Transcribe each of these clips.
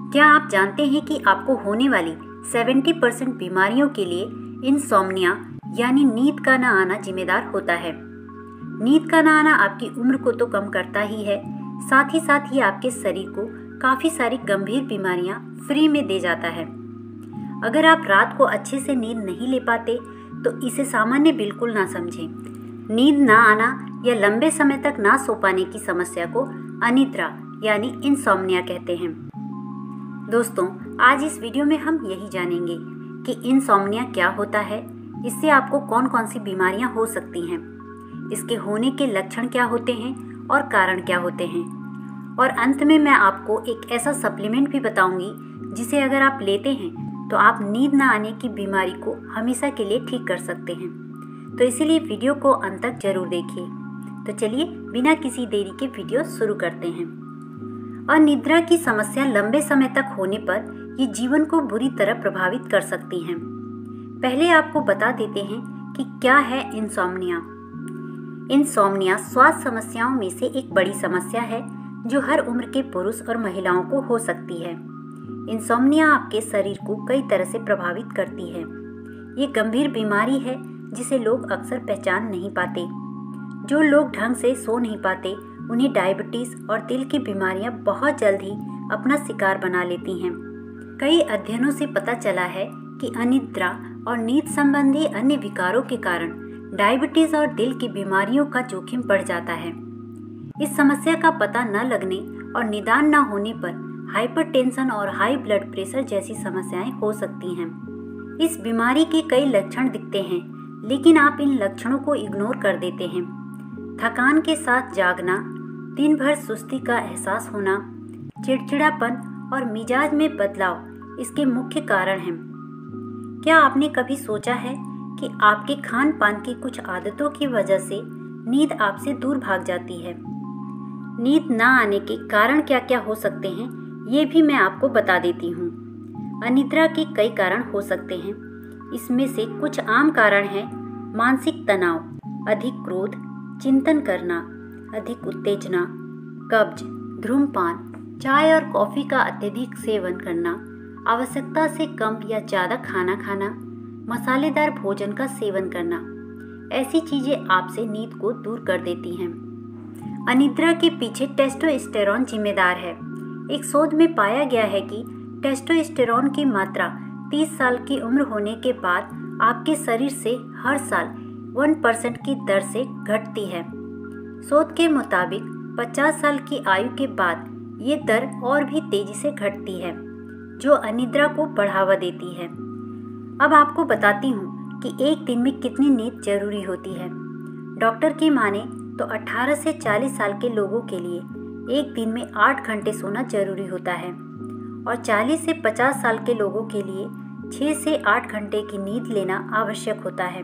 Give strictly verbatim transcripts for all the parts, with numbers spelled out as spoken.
क्या आप जानते हैं कि आपको होने वाली सत्तर परसेंट बीमारियों के लिए इंसोम्निया यानी नींद का ना आना जिम्मेदार होता है। नींद का ना आना आपकी उम्र को तो कम करता ही है, साथ ही साथ ही आपके शरीर को काफ़ी सारी गंभीर बीमारियां फ्री में दे जाता है। अगर आप रात को अच्छे से नींद नहीं ले पाते तो इसे सामान्य बिल्कुल ना समझें। नींद ना आना या लंबे समय तक ना सो पाने की समस्या को अनिद्रा यानी इंसोम्निया कहते हैं। दोस्तों, आज इस वीडियो में हम यही जानेंगे कि इंसोम्निया क्या होता है, इससे आपको कौन कौन सी बीमारियां हो सकती हैं, इसके होने के लक्षण क्या होते हैं और कारण क्या होते हैं, और अंत में मैं आपको एक ऐसा सप्लीमेंट भी बताऊंगी जिसे अगर आप लेते हैं तो आप नींद ना आने की बीमारी को हमेशा के लिए ठीक कर सकते हैं। तो इसीलिए वीडियो को अंत तक जरूर देखिए। तो चलिए बिना किसी देरी के वीडियो शुरू करते हैं। अनिद्रा की समस्या लंबे समय तक होने पर ये जीवन को बुरी तरह प्रभावित कर सकती हैं। पहले आपको बता देते हैं कि क्या है इंसोम्निया। इंसोम्निया स्वास्थ्य समस्याओं में से एक बड़ी समस्या है जो हर उम्र के पुरुष और महिलाओं को हो सकती है। इंसोम्निया आपके शरीर को कई तरह से प्रभावित करती है। ये गंभीर बीमारी है जिसे लोग अक्सर पहचान नहीं पाते। जो लोग ढंग से सो नहीं पाते उन्हें डायबिटीज और दिल की बीमारियां बहुत जल्द ही अपना शिकार बना लेती हैं। कई अध्ययनों से पता चला है कि अनिद्रा और नींद संबंधी अन्य विकारों के कारण डायबिटीज और दिल की बीमारियों का जोखिम बढ़ जाता है। इस समस्या का पता न लगने और निदान न होने पर हाइपरटेंशन और हाई ब्लड प्रेशर जैसी समस्याएं हो सकती हैं। इस बीमारी के कई लक्षण दिखते हैं, लेकिन आप इन लक्षणों को इग्नोर कर देते हैं। थकान के साथ जागना, दिन भर सुस्ती का एहसास होना, चिड़चिड़ापन और मिजाज में बदलाव इसके मुख्य कारण हैं। क्या आपने कभी सोचा है कि आपके खान पान की कुछ आदतों की वजह से नींद आपसे दूर भाग जाती है? नींद ना आने के कारण क्या क्या हो सकते हैं ये भी मैं आपको बता देती हूँ। अनिद्रा के कई कारण हो सकते हैं। इसमें से कुछ आम कारण हैं मानसिक तनाव, अधिक क्रोध, चिंतन करना, अधिक उत्तेजना, कब्ज, धूम्रपान, चाय और कॉफी का अत्यधिक सेवन करना, आवश्यकता से कम या ज़्यादा खाना खाना, मसालेदार भोजन का सेवन करना। ऐसी चीज़ें आपसे नींद को दूर कर देती हैं। अनिद्रा के पीछे टेस्टोस्टेरोन जिम्मेदार है। एक शोध में पाया गया है कि टेस्टोस्टेरोन की मात्रा तीस साल की उम्र होने के बाद आपके शरीर से हर साल एक परसेंट की दर से घटती है। शोध के मुताबिक पचास साल की आयु के बाद ये दर और भी तेजी से घटती है, जो अनिद्रा को बढ़ावा देती है। अब आपको बताती हूँ कि एक दिन में कितनी नींद जरूरी होती है। डॉक्टर की माने तो अठारह से चालीस साल के लोगों के लिए एक दिन में आठ घंटे सोना जरूरी होता है और चालीस से पचास साल के लोगों के लिए छह से आठ घंटे की नींद लेना आवश्यक होता है।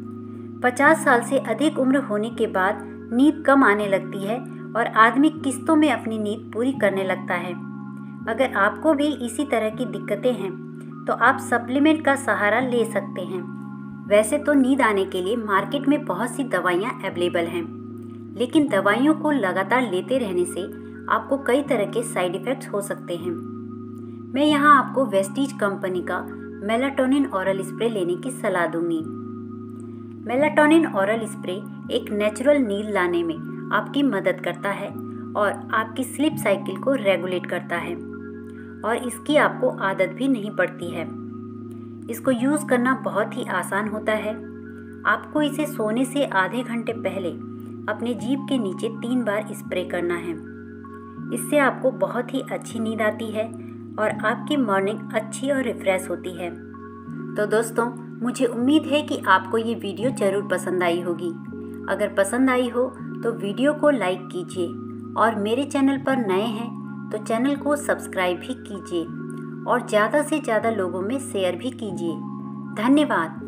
पचास साल से अधिक उम्र होने के बाद नींद कम आने लगती है और आदमी किस्तों में अपनी नींद पूरी करने लगता है। अगर आपको भी इसी तरह की दिक्कतें हैं तो आप सप्लीमेंट का सहारा ले सकते हैं। वैसे तो नींद आने के लिए मार्केट में बहुत सी दवाइयाँ अवेलेबल हैं, लेकिन दवाइयों को लगातार लेते रहने से आपको कई तरह के साइड इफ़ेक्ट्स हो सकते हैं। मैं यहाँ आपको वेस्टीज कंपनी का मेलाटोनिन ओरल स्प्रे लेने की सलाह दूंगी। मेलाटोनिन ओरल स्प्रे एक नेचुरल नींद लाने में आपकी मदद करता है और आपकी स्लीप साइकिल को रेगुलेट करता है, और इसकी आपको आदत भी नहीं पड़ती है। इसको यूज़ करना बहुत ही आसान होता है। आपको इसे सोने से आधे घंटे पहले अपने जीभ के नीचे तीन बार स्प्रे करना है। इससे आपको बहुत ही अच्छी नींद आती है और आपकी मॉर्निंग अच्छी और रिफ्रेश होती है। तो दोस्तों, मुझे उम्मीद है कि आपको ये वीडियो ज़रूर पसंद आई होगी। अगर पसंद आई हो तो वीडियो को लाइक कीजिए और मेरे चैनल पर नए हैं तो चैनल को सब्सक्राइब भी कीजिए और ज़्यादा से ज़्यादा लोगों में शेयर भी कीजिए। धन्यवाद।